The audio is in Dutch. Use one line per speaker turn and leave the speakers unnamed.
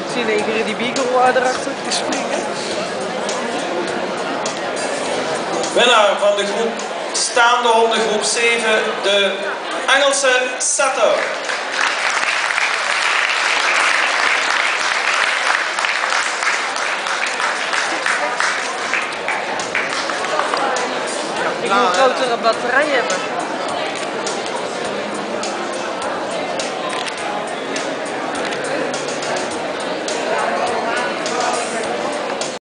Zie je één keer die beagle erachter te springen.
Winnaar van de groep staande honden, groep 7, de Engelse setter.
Ik moet een grotere batterij hebben.